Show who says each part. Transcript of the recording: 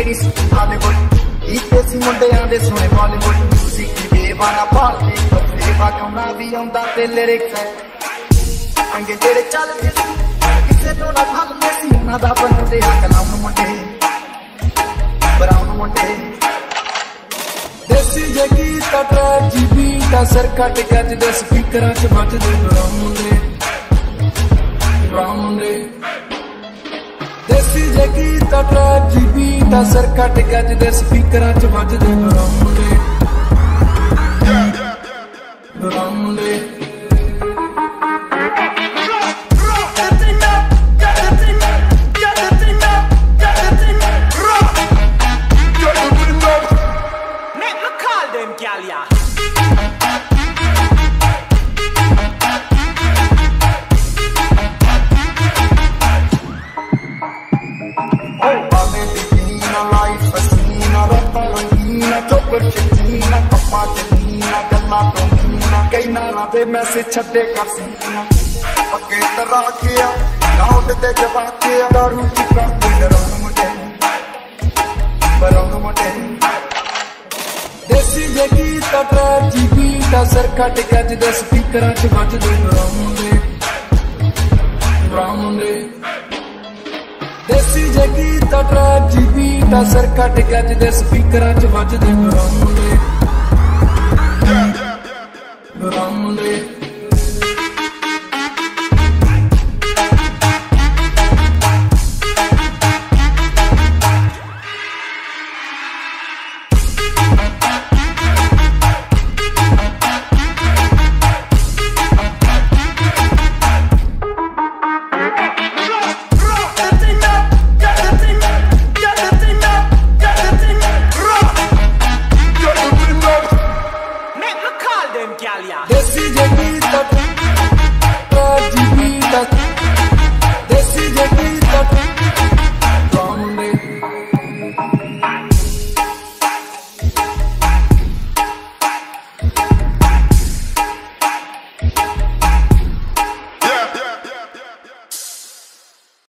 Speaker 1: ਨਹੀਂ ਸੀ ਹਾਲੀਵੁੱਡ ਕੀਤੇ ਸੀ ਮੁੰਡਿਆਂ ਦੇ ਸੋਹਣੇ ਬਾਲੀਵੁੱਡ ਮਿਊਜ਼ਿਕ ਦੀ ਬੇਵਾਨਾ ਭਾਲਦੀ ਕੱਪੜੇ ਵਾਗਾਉਣਾ ਵੀ ਆਉਂਦਾ ਤੇ ਲਿਰਿਕਸ ਚੰਗੇ ਜਿਹੜੇ ਚੱਲਦੇ ਸੀ ਕਿਸੇ ਤੋਂ ਨਾ ਭੱਲਦੇ ਸੀ ਉਹਨਾਂ ਦਾ ਬਣਦੇ ਆ ਕਲਾਮ ਮੁੰਡੇ ਬਰਾਉਨ ਮੁੰਡੇ ਦੇਸੀ ਜੇ ਗੀਤ ਟਰੈਕ ਜੀ ਬੀਟ ਅਸਰ ਕੱਟ ਗੱਜਦੇ ਸਪੀਕਰਾਂ 'ਚ ਵੱਜਦੇ ਬਰਾਉਨ ਮੁੰਡੇ ਦੇਸੀ ਜੇ ਗੀਤ ਟਰੈਕ ਜੀ ਬੀਟ ਅਸਰ ਕੱਟ ਗੱਜਦੇ ਸਪੀਕਰਾਂ 'ਚ ਵੱਜਦੇ ਬਰਾਉਨ ਮੁੰਡੇ मैसेज छड्डे कर सीना पक्के तरह किया लाउड ते जवाब किया दारू की काफी बराउन मुंडे देसी जे गीत ट्रैक जी बीट असर कट गजदे स्पीकरां च वजदे बराउन मुंडे देसी जे गीत ट्रैक जी बीट असर कट गजदे स्पीकरां च वजदे बराउन मुंडे